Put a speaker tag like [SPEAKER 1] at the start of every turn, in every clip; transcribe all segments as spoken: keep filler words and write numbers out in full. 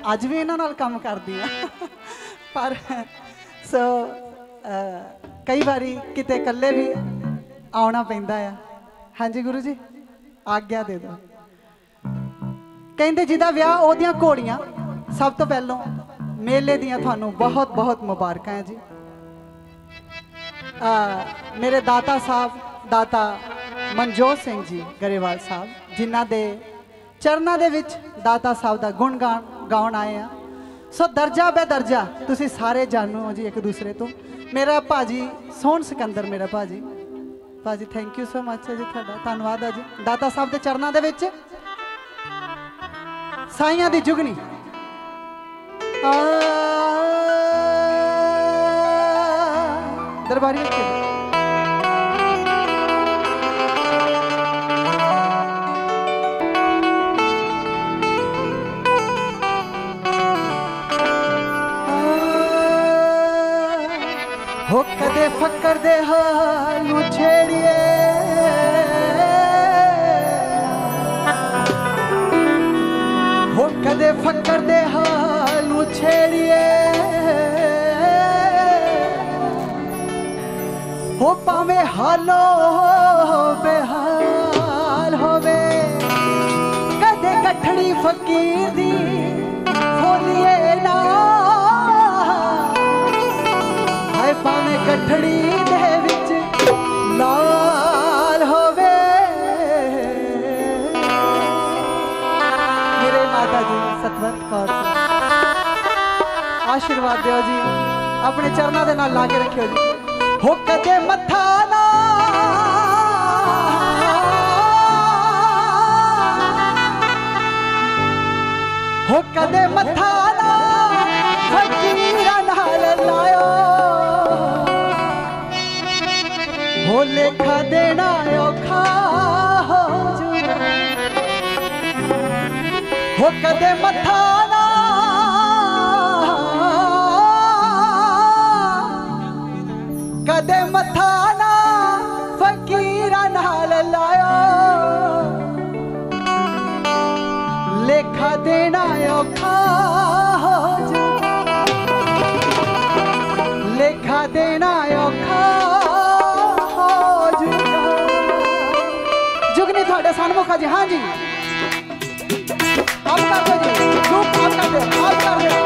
[SPEAKER 1] अज भी इन्हां नाल काम करदी हाँ पर सो कई बारी किते कल्ले भी आउणा पैंदा आ। हाँ जी गुरु जी आग्ञा दे दो। कहंदे जिहदा विआह ओहदियां घोड़ियां। सब तो पहलों मेले दियां थानू बहुत बहुत मुबारकां है जी। आ, मेरे दाता साहब दाता मनजोत सिंह जी गरेवाल साहब जिन्हां दे चरनां दे विच दाता साहब दा गुण गान गाउण आए हैं। सो दर्जा बे दर्जा तुसी सारे जानो हो जी एक दूसरे तो। मेरा भाजी सोहन सिकंदर मेरा भाजी भाजी थैंक यू सो मच है जी तुहाडा धन्नवाद है जी। दाता साहब दे चरनां दे विच साइयां दी जुगनी दरबारी हो कदे फकर दे हालू छेड़िए हो कदे फकर दे हालू छेड़िए हो पावे हालो बेहाल होवे कदे गठड़ी फकीर दी खोलिए ना हाय पावे गठड़ी दे विच लाल होवे। मेरे माता जी सतवंत कौर आशीर्वाद दियो जी अपने चरणों के नाल ला के रखियो जी। हो कदे मथा ना हो कदे मथा ना फकीरा नाल लायो हो लेखा देना औखा हो जू हो कदे मथा ना कदे मथा ना फकीरा नाल लायो लेखा देना औखा हो जू लेखा देना औखा हो जूगा। जुगनी थोड़े सन्मुख जी। हाँ जी आप कर दो जी ग्रुप आप कर दो आप कर दो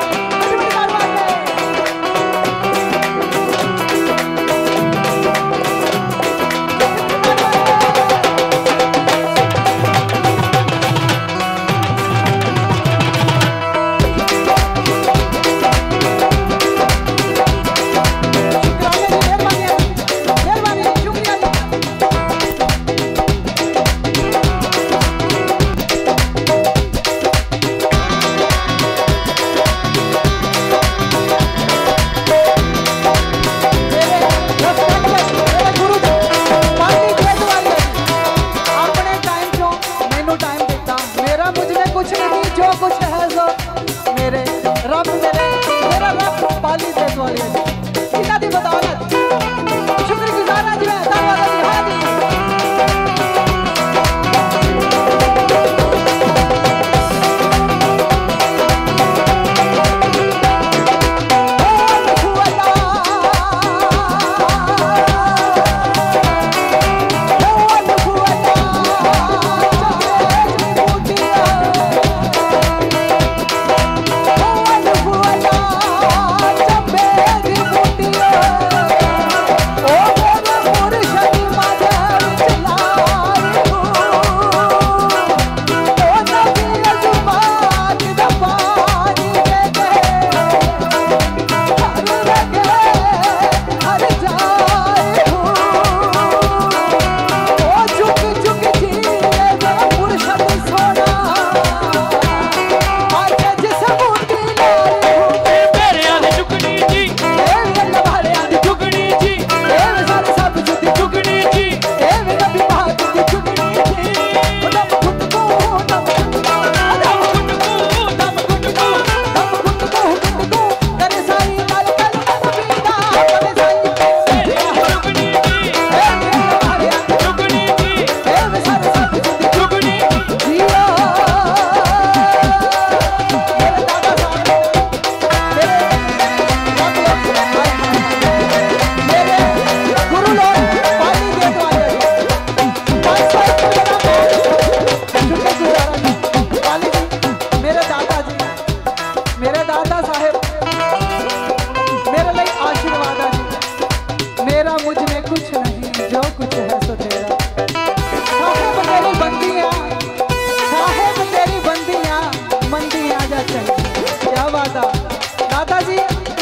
[SPEAKER 1] क्या बात है दाता जी,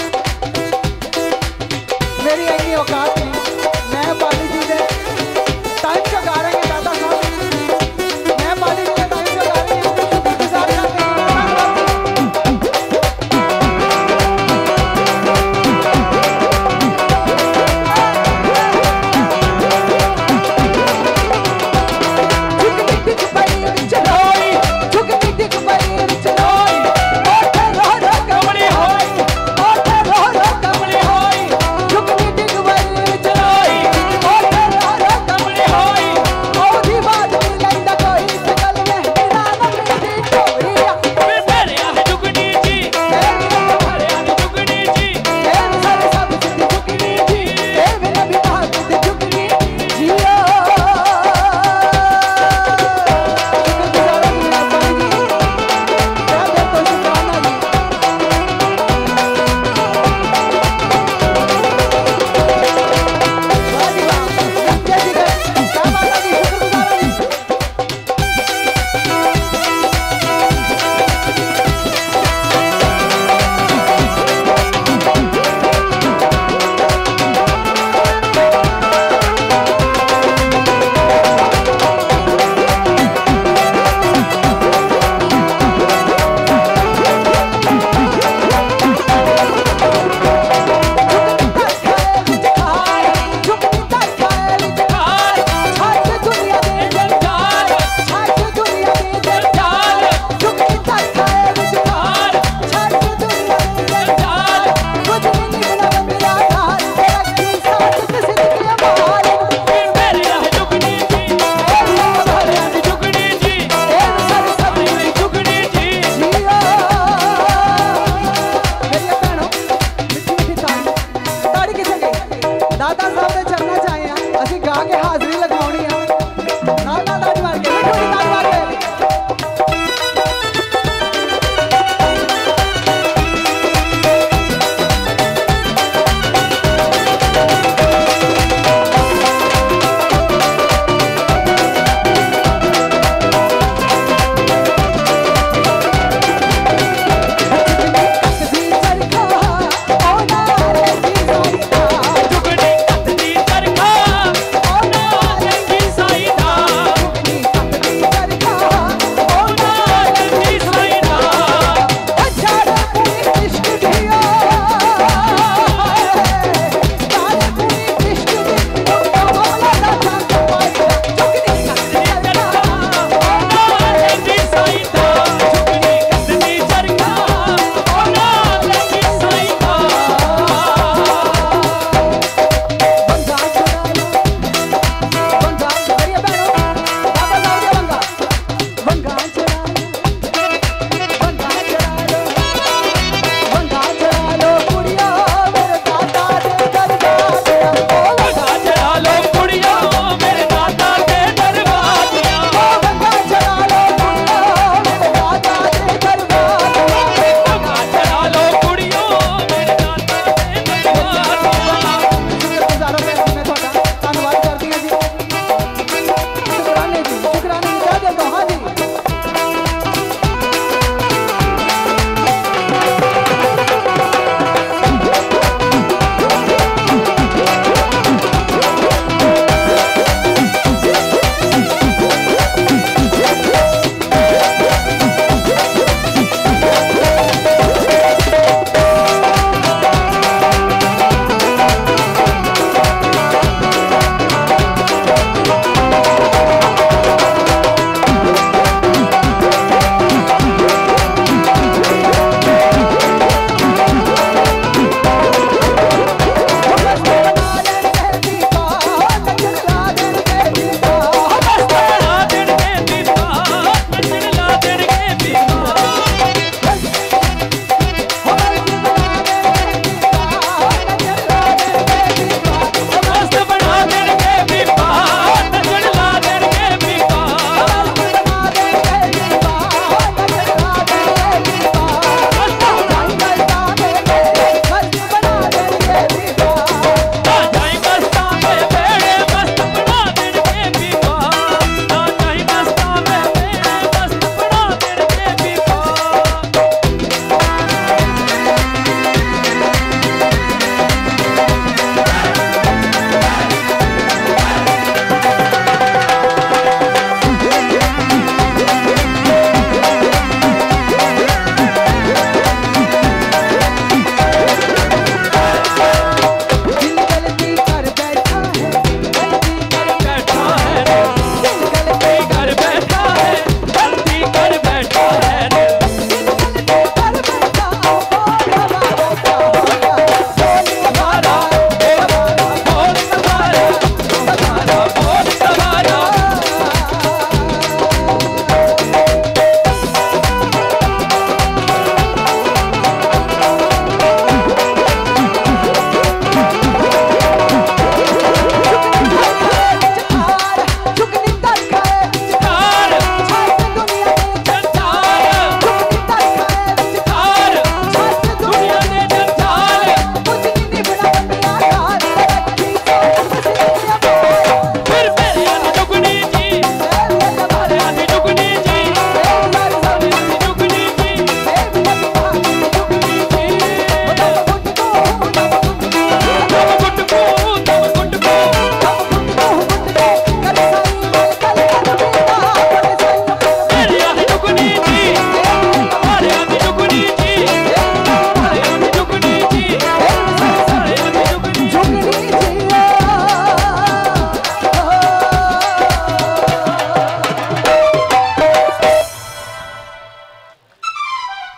[SPEAKER 1] मेरी इतनी औकात नहीं, मैं पाली जी दे टाइम से गा रहे हैं दादा साहब, मैं पाली जी दे टाइम से गा रहे हैं, शुक्रगुजार करते हैं
[SPEAKER 2] कमली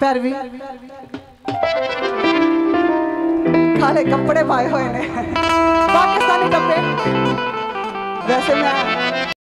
[SPEAKER 1] फिर भी काले कपड़े पाए हुए ने पाकिस्तानी कपड़े। वैसे मैं